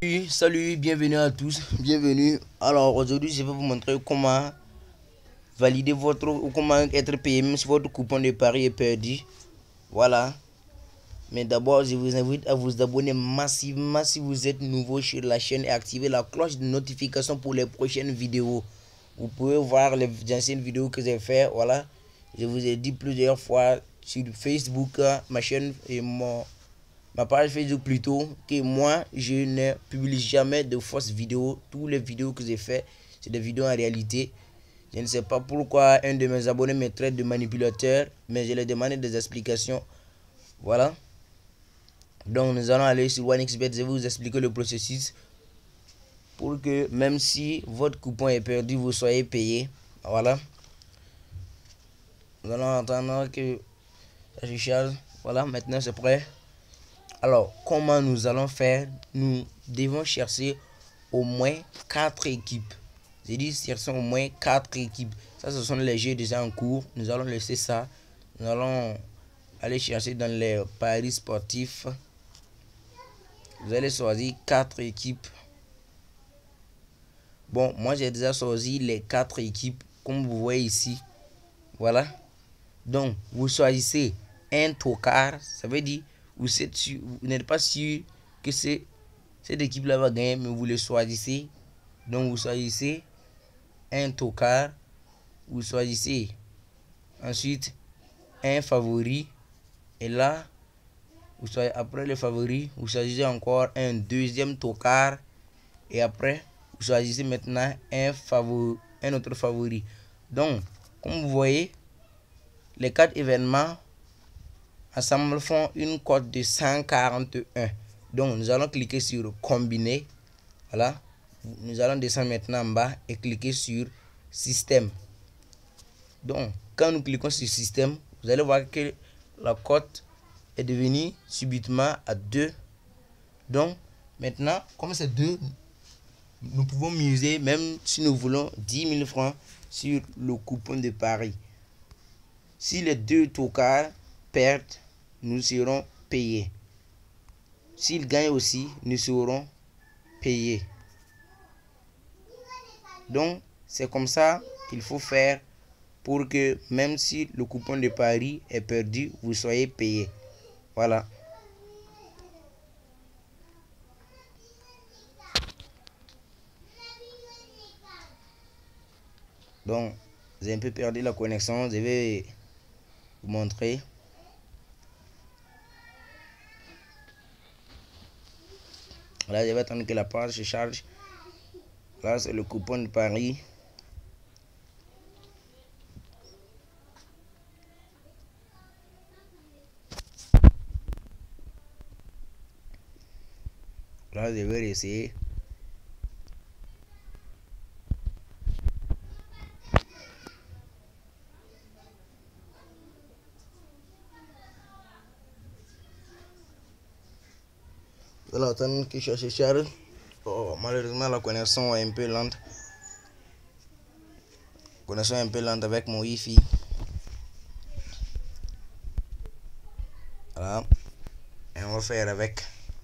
Salut, bienvenue à tous, bienvenue. Alors aujourd'hui je vais vous montrer comment valider votre ou comment être payé même si votre coupon de pari est perdu. Voilà. Mais d'abord je vous invite à vous abonner massivement si vous êtes nouveau sur la chaîne et activer la cloche de notification pour les prochaines vidéos. Vous pouvez voir les anciennes vidéos que j'ai fait. Voilà. Je vous ai dit plusieurs fois sur Facebook, ma chaîne et ma page Facebook plutôt, que moi je ne publie jamais de fausses vidéos. Toutes les vidéos que j'ai fait c'est des vidéos en réalité. Je ne sais pas pourquoi un de mes abonnés me traite de manipulateur, mais je lui ai demandé des explications. Voilà. Donc nous allons aller sur OneXBet. Je vais vous expliquer le processus pour que même si votre coupon est perdu, vous soyez payé. Voilà. Nous allons attendre que ça se charge. Voilà, maintenant c'est prêt. Alors, comment nous allons faire? Nous devons chercher au moins 4 équipes. J'ai dit cherchons au moins 4 équipes. Ça, ce sont les jeux déjà en cours. Nous allons laisser ça. Nous allons aller chercher dans les paris sportifs. Vous allez choisir 4 équipes. Bon, moi j'ai déjà choisi les 4 équipes comme vous voyez ici. Voilà. Donc, vous choisissez un tocard. Ça veut dire vous n'êtes pas sûr que cette équipe-là va gagner, mais vous le choisissez. Donc, vous choisissez un tocard. Vous choisissez ensuite un favori. Et là, après le favori, vous choisissez encore un deuxième tocard. Et après, vous choisissez maintenant un autre favori. Donc, comme vous voyez, les 4 événements ensemble font une cote de 141. Donc nous allons cliquer sur combiner. Voilà. Nous allons descendre maintenant en bas et cliquer sur système. Donc quand nous cliquons sur système, vous allez voir que la cote est devenue subitement à 2. Donc maintenant, comme c'est 2, nous pouvons miser même si nous voulons 10 000 francs sur le coupon de pari. Si les 2 tocards perdent, nous serons payés. S'ils gagnent aussi, nous serons payés. Donc, c'est comme ça qu'il faut faire pour que même si le coupon de pari est perdu, vous soyez payé. Voilà. Donc, j'ai un peu perdu la connexion. Je vais vous montrer. Là, je vais attendre que la page se charge. Là, c'est le coupon de pari. Là, je vais essayer. Vous allez attendre que ça se charge. Oh, malheureusement, la connexion est un peu lente. La connexion est un peu lente avec mon Wi-Fi. Voilà. Et on va faire avec.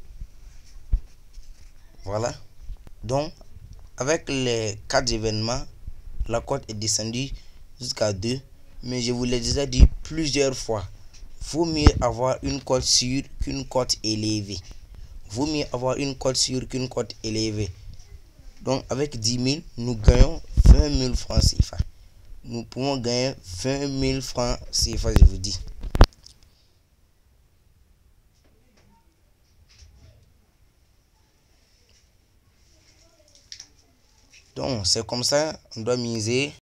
Voilà. Donc, avec les 4 événements, la cote est descendue jusqu'à 2. Mais je vous l'ai déjà dit plusieurs fois. Vaut mieux avoir une cote sûre qu'une cote élevée. Vaut mieux avoir une cote sûre qu'une cote élevée. Donc, avec 10 000, nous gagnons 20 000 francs CFA. Nous pouvons gagner 20 000 francs CFA, je vous dis. Donc, c'est comme ça, on doit miser.